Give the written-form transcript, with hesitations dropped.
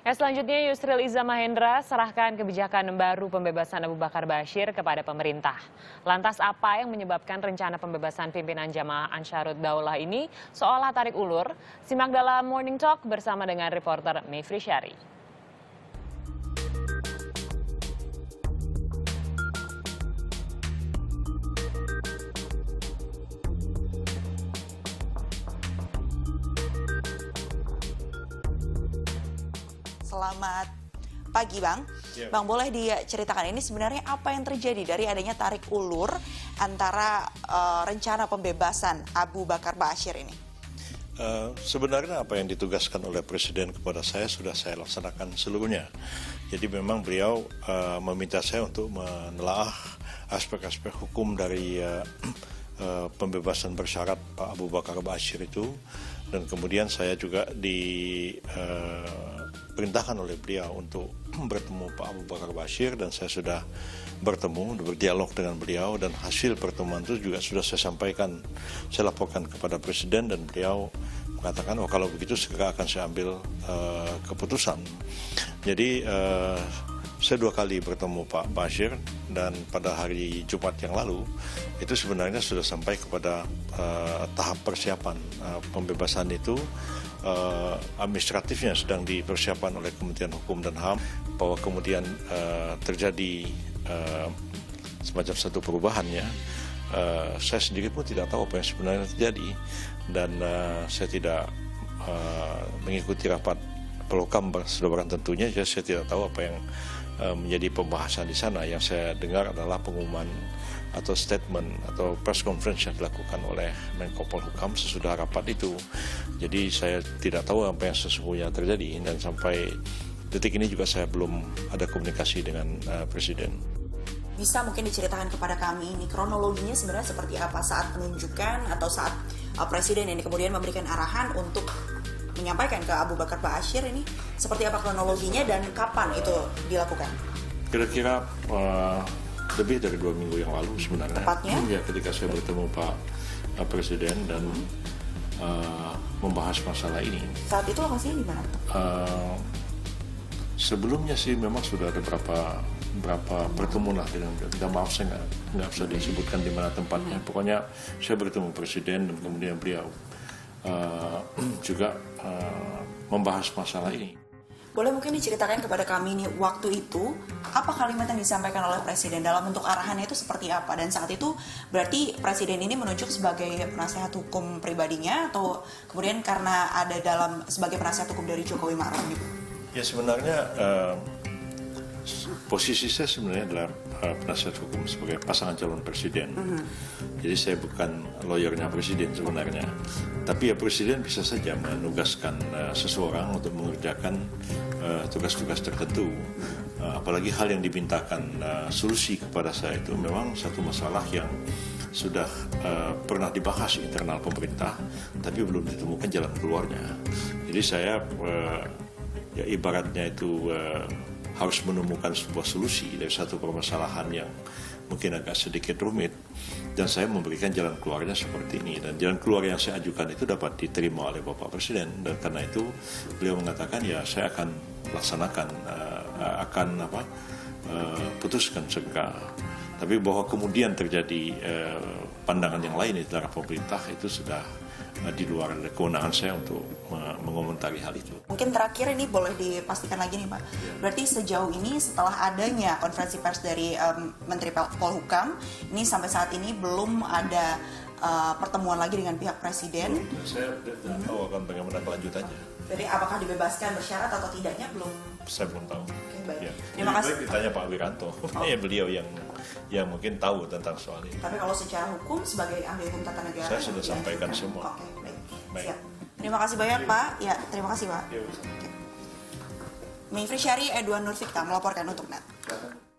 Selanjutnya Yusril Iza Mahendra serahkan kebijakan baru pembebasan Abu Bakar Bashir kepada pemerintah. Lantas apa yang menyebabkan rencana pembebasan pimpinan Jamaah Ansharud Daulah ini seolah tarik ulur? Simak dalam Morning Talk bersama dengan reporter Mayfri Syari. Selamat pagi, Bang. Ya. Bang, boleh diceritakan ini sebenarnya apa yang terjadi dari adanya tarik ulur antara rencana pembebasan Abu Bakar Bashir ini? Sebenarnya apa yang ditugaskan oleh Presiden kepada saya sudah saya laksanakan seluruhnya. Jadi memang beliau meminta saya untuk menelaah aspek-aspek hukum dari pembebasan bersyarat Pak Abu Bakar Bashir itu, dan kemudian saya juga diperintahkan oleh beliau untuk bertemu Pak Abu Bakar Bashir, dan saya sudah bertemu, berdialog dengan beliau, dan hasil pertemuan itu juga sudah saya sampaikan, saya laporkan kepada Presiden, dan beliau mengatakan, oh kalau begitu segera akan saya ambil keputusan. Jadi saya 2 kali bertemu Pak Bashir, dan pada hari Jumat yang lalu itu sebenarnya sudah sampai kepada tahap persiapan pembebasan itu. Administratifnya sedang dipersiapkan oleh Kementerian Hukum dan HAM, bahwa kemudian terjadi semacam satu perubahan ya. Saya sendiri pun tidak tahu apa yang sebenarnya terjadi, dan saya tidak mengikuti rapat Polhukam Sedobaran tentunya, jadi saya tidak tahu apa yang menjadi pembahasan di sana. Yang saya dengar adalah pengumuman atau statement atau press conference yang dilakukan oleh Menko Polhukam sesudah rapat itu. Jadi saya tidak tahu apa yang sesungguhnya terjadi, dan sampai detik ini juga saya belum ada komunikasi dengan Presiden. Bisa mungkin diceritakan kepada kami ini kronologinya sebenarnya seperti apa saat penunjukan atau saat Presiden ini kemudian memberikan arahan untuk menyampaikan ke Abu Bakar Bashir ini, seperti apa kronologinya dan kapan itu dilakukan? Kira-kira lebih dari 2 minggu yang lalu sebenarnya. Tepatnya? Ya, ketika saya bertemu Pak Presiden dan membahas masalah ini. Saat itu lokasinya di mana? Sebelumnya sih memang sudah ada berapa pertemuan lah dengan beliau. Tidak, maaf saya nggak bisa disebutkan di mana tempatnya. Pokoknya saya bertemu Presiden, dan kemudian beliau juga membahas masalah ini. Boleh mungkin diceritakan kepada kami nih, waktu itu apa kalimat yang disampaikan oleh Presiden dalam bentuk arahannya itu seperti apa? Dan saat itu berarti Presiden ini menunjuk sebagai penasihat hukum pribadinya, atau kemudian karena ada sebagai penasihat hukum dari Jokowi Ma'ruf gitu? Ya, sebenarnya posisi saya sebenarnya adalah penasihat hukum sebagai pasangan calon presiden. Jadi saya bukan lawyernya Presiden sebenarnya. Tapi ya Presiden bisa saja menugaskan seseorang untuk mengerjakan tugas-tugas tertentu. Apalagi hal yang dimintakan solusi kepada saya itu memang satu masalah yang sudah pernah dibahas internal pemerintah, tapi belum ditemukan jalan keluarnya. Jadi saya ya ibaratnya itu harus menemukan sebuah solusi dari satu permasalahan yang mungkin agak sedikit rumit, dan saya memberikan jalan keluarnya seperti ini, dan jalan keluar yang saya ajukan itu dapat diterima oleh Bapak Presiden, dan karena itu beliau mengatakan ya saya akan laksanakan, putuskan segera. Tapi bahwa kemudian terjadi pandangan yang lain di antara pemerintah, itu sudah di luar kewenangan saya untuk mengomentari hal itu. Mungkin terakhir ini boleh dipastikan lagi nih Pak, berarti sejauh ini setelah adanya konferensi pers dari Menteri Polhukam, ini sampai saat ini belum ada pertemuan lagi dengan pihak Presiden? Saya tidak tahu akan bagaimana kelanjutannya. Jadi apakah dibebaskan bersyarat atau tidaknya belum? Saya belum tahu. Oke, baik. Ya. Terima kasih. Baik ditanya Pak Wiranto, ya beliau yang mungkin tahu tentang soal ini. Tapi kalau secara hukum sebagai ahli hukum tata negara, saya sudah sampaikan semua. Oke, baik. Siap. Terima kasih banyak Pak. Ya, terima kasih Pak. Ya, Mayfri Syari, Edwan Nurfikta melaporkan untuk NET.